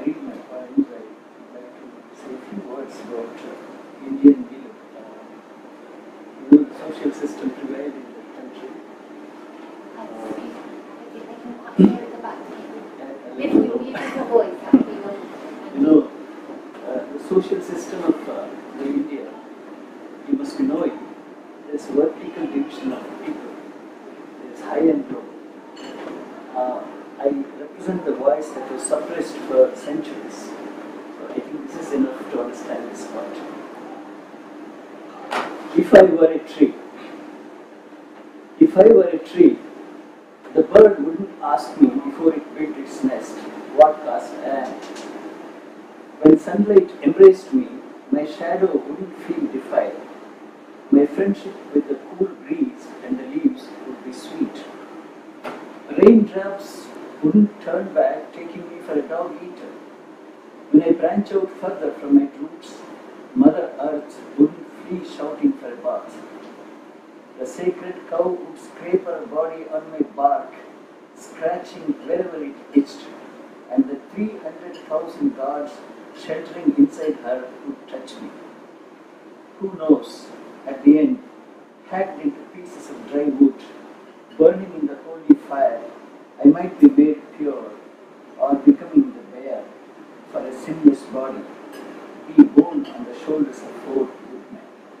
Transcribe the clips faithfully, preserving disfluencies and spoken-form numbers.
read my poems, I would like to say a few words about uh, Indian view. Uh, you know, the social system prevailed in the country. You know, uh, the social system of uh, the India, you must be knowing, there's vertical division of people. There's high and low. Uh, I represent the voice that was suppressed for centuries. So I think this is enough to understand this part. If I were a tree, if I were a tree, the bird wouldn't ask me before it built its nest what caste I am. When sunlight embraced me, my shadow wouldn't feel defiled. My friendship with the cool breeze and the leaves would be sweet. Raindrops wouldn't turn back, taking me for a dog eater. When I branch out further from my roots, Mother Earth wouldn't flee shouting for a bath. The sacred cow would scrape her body on my bark, scratching wherever it itched, and the three hundred thousand gods sheltering inside her would touch me. Who knows, at the end, hacked into pieces of dry wood, burning in the holy fire, I might be made pure, or becoming the bear for a sinless body, be borne on the shoulders of four good men.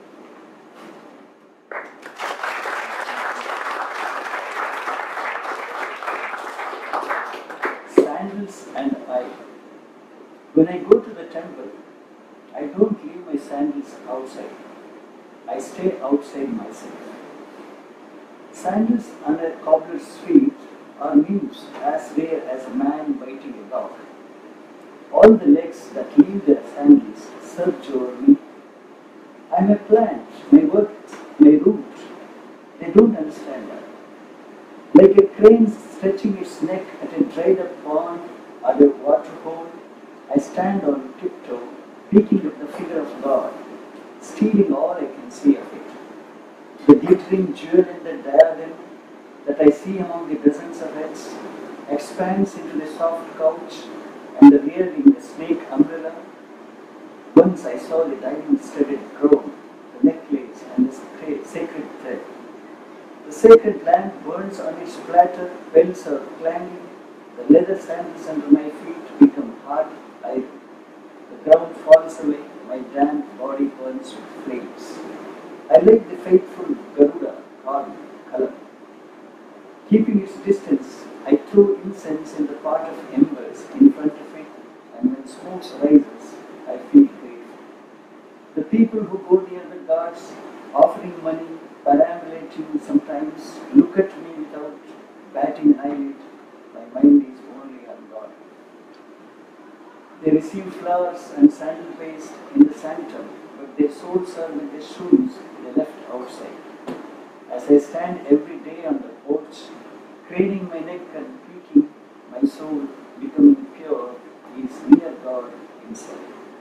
Sandals and I. When I go to the temple, I don't leave my sandals outside. I stay outside myself. Sandals on a cobbler's feet are news as rare as a man biting a dog. All the legs that leave their sandals surge over me. I am a plant, my work, my root. They don't understand that. Like a crane stretching its neck at a dried up pond or a water hole, I stand on tiptoe, peeking at the figure of God, stealing all I can see of it. The glittering jewel in the diadem that I see among the dozens of heads expands into the soft couch and the rear in the snake umbrella. Once I saw the diamond-studded crown, the necklace, and the sacred thread. The sacred lamp burns on its platter, bells are clanging, the leather sandals under my feet become hard iron. The ground falls away, my damp body burns with flames. I like the faithful Garuda called Kalam. Keeping its distance, I throw incense in the pot of embers in front of it, and when smoke rises, I feel grateful. The people who go near the gods, offering money, perambulating sometimes, look at me without batting an eyelid. My mind is only on God. They receive flowers and sandal paste in the sanctum, but their souls are with the shoes they left outside. As I stand every day on the porch, craning my neck and peeking, my soul, becoming pure, is near God himself.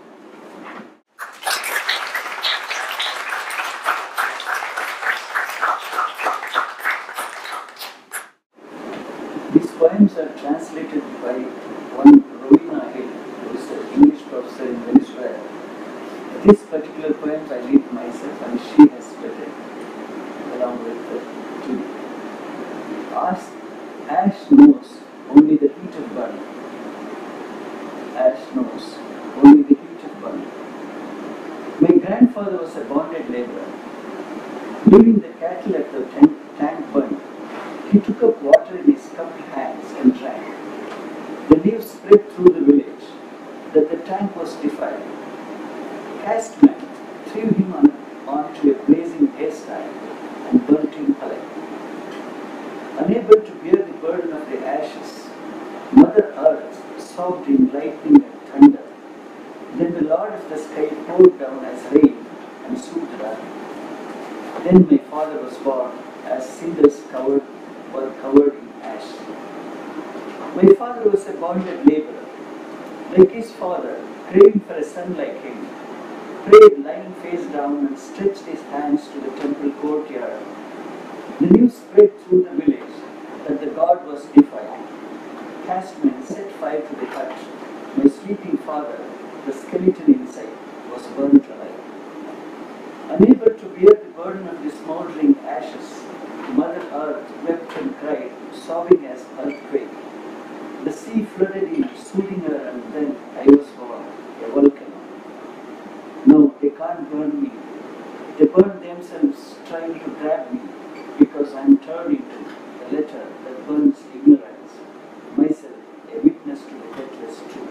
These poems are translated by one Rowena Hill, who is an English professor in Venezuela. This particular poem I read myself, and she has read it along with the two. Ask, ash knows only the heat of burning. Ash knows only the heat of burning. My grandfather was a bonded laborer. Leaving the cattle at the tank, tank burn, he took up water in his cupped hands and drank. The news spread through the village that the tank was defiled. Caste men threw him on, onto a blazing hairstyle and burnt him alive. Unable to bear the burden of the ashes, Mother Earth sobbed in lightning and thunder. Then the Lord of the sky poured down as rain and soothed her. Then my father was born as cinders covered were covered in ash. My father was a bonded laborer. Like his father, craving for a son like him, prayed lying face down and stretched his hands to the temple courtyard. The news spread through the village that the god was defiled. Caste men set fire to the hut. My sleeping father, the skeleton inside, was burnt alive. Unable to bear the burden of the smoldering ashes, Mother Earth wept and cried, sobbing as earthquake. The sea flooded in, soothing her, and then I was born, a volcano. No, they can't burn me. They burn themselves trying to grab me, because I am turned into a letter that burns ignorance, myself a witness to the deathless truth.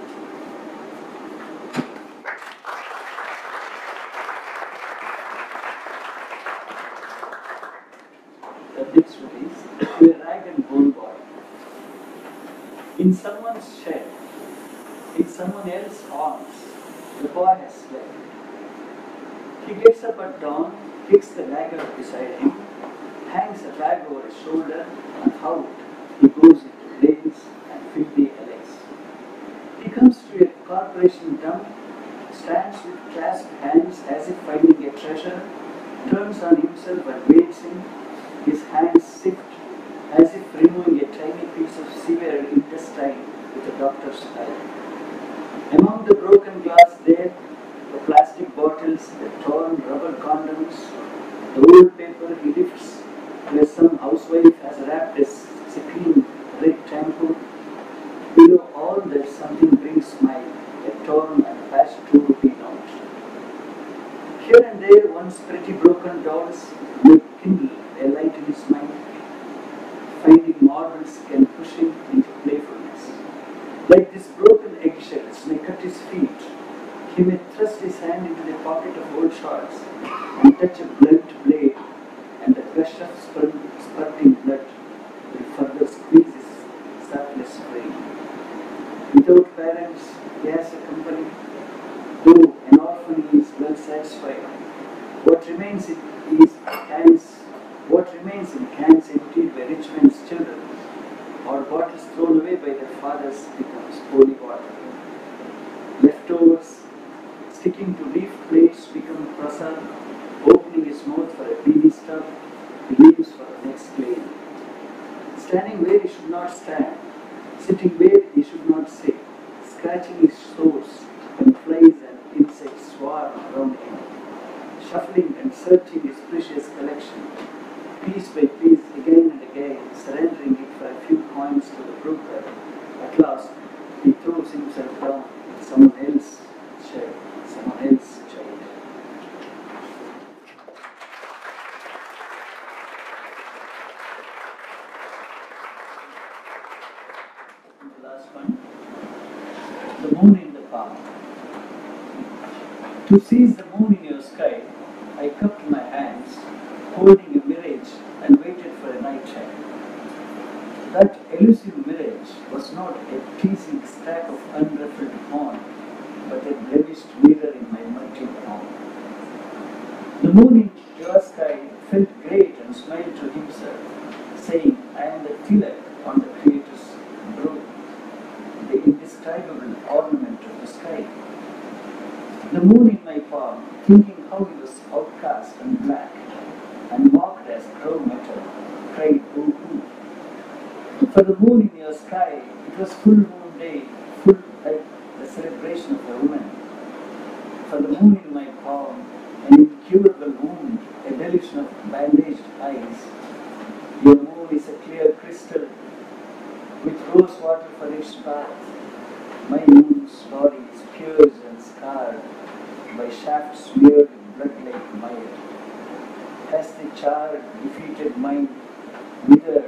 The next one is to a rag and bone boy. In someone's shed, in someone else's arms, the boy has slept. He gets up at dawn, kicks the dagger beside him, hangs a bag over his shoulder, and out he goes into lanes and filthy alleys. He comes to a corporation dump, stands with clasped hands as if finding a treasure, turns on himself and waits him, his hands sift as if removing a tiny piece of severe intestine with a doctor's help. Among the broken glass there, the plastic bottles, the torn rubber condoms, the old paper he lifts where some housewife has wrapped a sipping red tampon. Below all that something brings smile, a torn and patched two rupee note. Here and there once pretty broken dolls may kindle a light in his mind, finding marbles can push him into playfulness. Like this broken eggshells may cut his feet, he may thrust his hand into the pocket of old shorts and touch a blunt blade, and the gush of spurting blood will further squeeze his sapless frame. Without parents, he has a company. Though an orphan, he is well satisfied. What remains in is cans. What remains in cans emptied by rich men's children, or bottles thrown away by their fathers, becomes holy water. Leftovers sticking to leaf plates become prasad. Opening his mouth for a beanie stuff, he leaves for the next lane. Standing where he should not stand, sitting where he should not sit, scratching his sores when flies and insects swarm around him, shuffling and searching his precious collection, piece by piece, again and again, surrendering it for a few coins to the broker. At last, he throws himself down in someone else's shed, someone else's child. The last one, the moon in the palm. To seize the moon in your sky, I cupped my hands, holding a mirage, and waited for a night shine. That elusive mirage was not a teasing stack of unruffled horn, but a blemished mirror in my melting palm. The moon in your sky felt great and smiled to himself, saying, I am the tilak on the Creator's brow, the indescribable ornament of the sky. The moon in my palm, thinking how he was outcast and black, and mocked as crow metal, cried, ooh, ooh. For the moon in your sky, it was full moon day, full like the celebration of a woman. For the moon in my palm, an incurable wound, a delusion of bandaged eyes. Your moon is a clear crystal, with rose water for its bath. My moon's body is pierced and scarred by shafts smeared with blood like mire. Has the charred, defeated mind withered